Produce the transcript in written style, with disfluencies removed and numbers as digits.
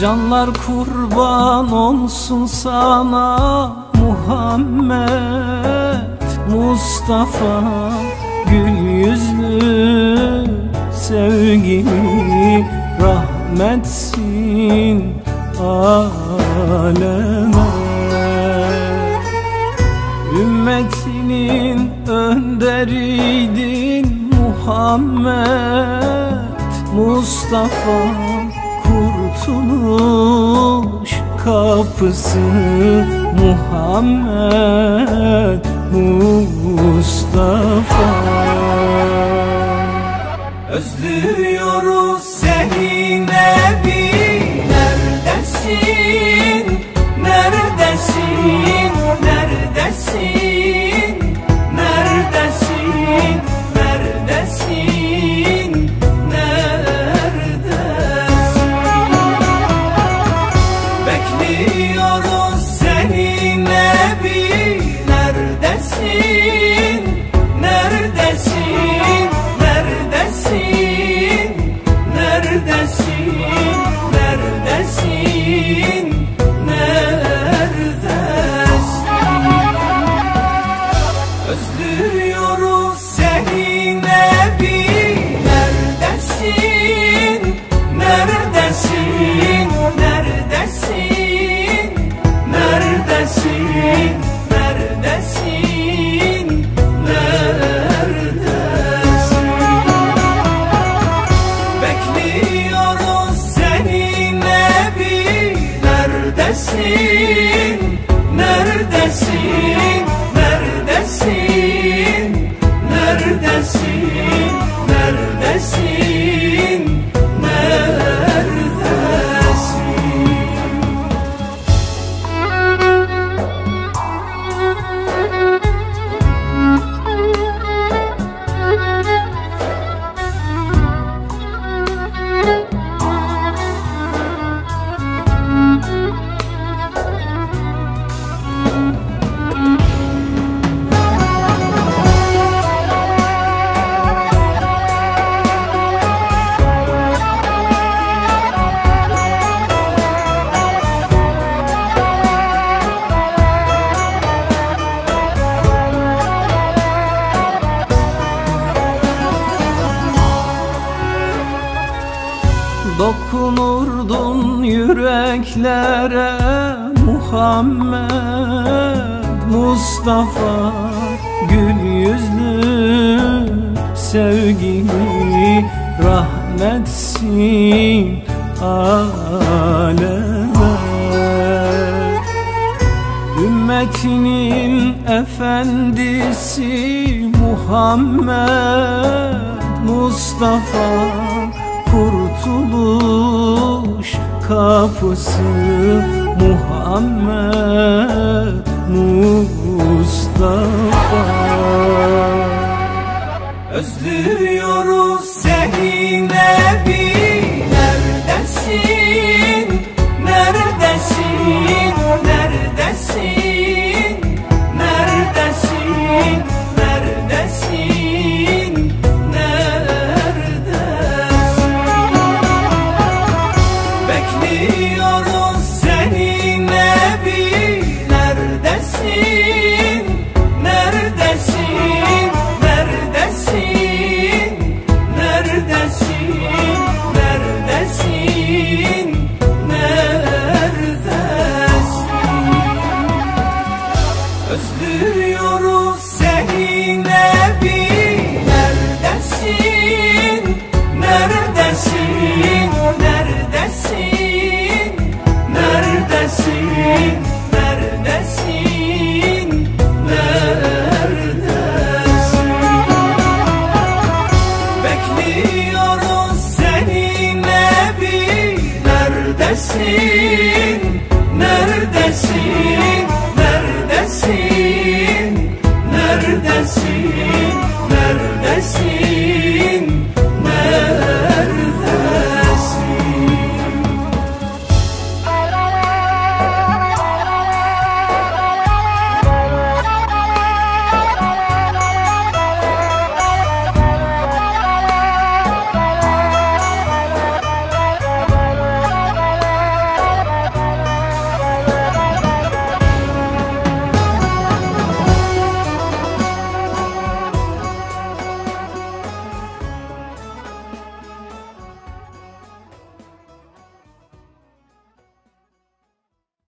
Canlar kurban olsun sana Muhammed Mustafa, gül yüzlü sevgili rahmetsin aleme. Ümmetinin önderiydin Muhammed Mustafa, kurtuluş kapısı Muhammed Mustafa. Özlüyoruz seni Nebi, neredesin, neredesin, neredesin, neredesin, neredesin, neredesin? Bekliyoruz seni Nebi, neredesin, neredesin, neredesin, neredesin, neredesin, neredesin? Özlüyoruz seni Nebi, neredesin, neredesin, neredesin, neredesin, neredesin, neredesin? Bekliyoruz seni Nebi, neredesin, neredesin, neredesin, neredesin, neredesin, neredesin? Dokunurdun yüreklere Muhammed Mustafa, gül yüzlü sevgili rahmetsin aleme. Ümmetinin efendisi Muhammed Mustafa, kurtuluş kapısı Muhammed Mustafa. Özlüyoruz seni Nebi, neredesin, neredesin, neredesin, neredesin, neredesin, neredesin? Bekliyoruz seni Nebi, neredesin, neredesin, neredesin, neredesin, neredesin, neredesin? Özlüyoruz seni